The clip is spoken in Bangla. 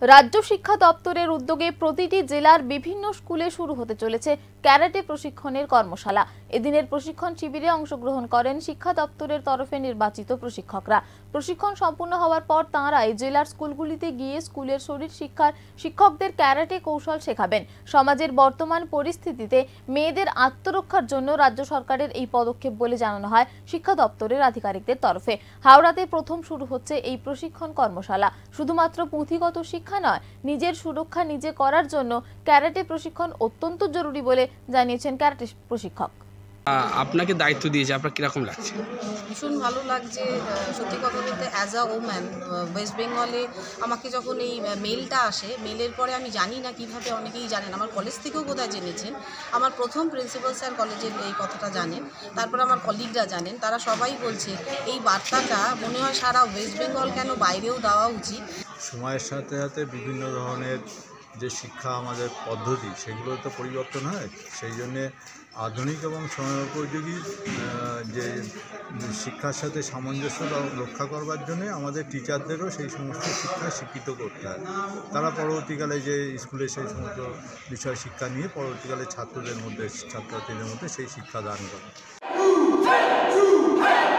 রাজ্য শিক্ষা দপ্তরের উদ্যোগে প্রতিটি জেলার বিভিন্ন স্কুলে শুরু হতে চলেছে ক্যারাটে প্রশিক্ষণের কর্মশালা। এদিনের প্রশিক্ষণ শিবিরে অংশগ্রহণ করেন শিক্ষা দপ্তরের তরফে নির্বাচিত প্রশিক্ষকরা। প্রশিক্ষণ সম্পূর্ণ হওয়ার পর তাঁরাই জেলার স্কুলগুলিতে গিয়ে স্কুলের শরীর শিক্ষার শিক্ষকদের ক্যারাটে কৌশল শেখাবেন। সমাজের বর্তমান পরিস্থিতিতে মেয়েদের আত্মরক্ষার জন্য রাজ্য সরকারের এই পদক্ষেপ বলে জানানো হয় শিক্ষা দপ্তরের আধিকারিকদের তরফে। হাওড়াতে প্রথম শুরু হচ্ছে এই প্রশিক্ষণ কর্মশালা। শুধুমাত্র পুঁথিগত শিক্ষা নয়, নিজের সুরক্ষা নিজে করার জন্য ক্যারাটে প্রশিক্ষণ অত্যন্ত জরুরি বলে জানিয়েছেন ক্যারাটে প্রশিক্ষক। আপনাকে দায়িত্ব দিয়েছে, আপনার কিরকম লাগছে? ভীষণ ভালো লাগছে। সত্যি কথা বলতে অ্যাজ আ ওম্যান ওয়েস্ট বেঙ্গলে আমাকে যখন এই মেলটা আসে, মেলের পরে আমি জানি না কিভাবে, অনেকেই জানেন, আমার কলেজ থেকেও বোধহয় জেনেছেন, আমার প্রথম প্রিন্সিপাল স্যার কলেজের এই কথাটা জানেন, তারপর আমার কলিগরা জানেন, তারা সবাই বলছে এই বার্তাটা মনে হয় সারা ওয়েস্ট বেঙ্গল কেন বাইরেও দেওয়া উচিত। সময়ের সাথে সাথে বিভিন্ন ধরনের যে শিক্ষা আমাদের পদ্ধতি সেগুলো তো পরিবর্তন হয়, সেই জন্যে আধুনিক এবং সময়োপযোগী যে শিক্ষার সাথে সামঞ্জস্য রক্ষা করবার জন্যে আমাদের টিচারদেরও সেই সমস্ত শিক্ষা শিক্ষিত করতে হয়। তারা পরবর্তীকালে যে স্কুলে সেই সমস্ত বিষয় শিক্ষা নিয়ে পরবর্তীকালে ছাত্রছাত্রীদের মধ্যে সেই শিক্ষা দান করে।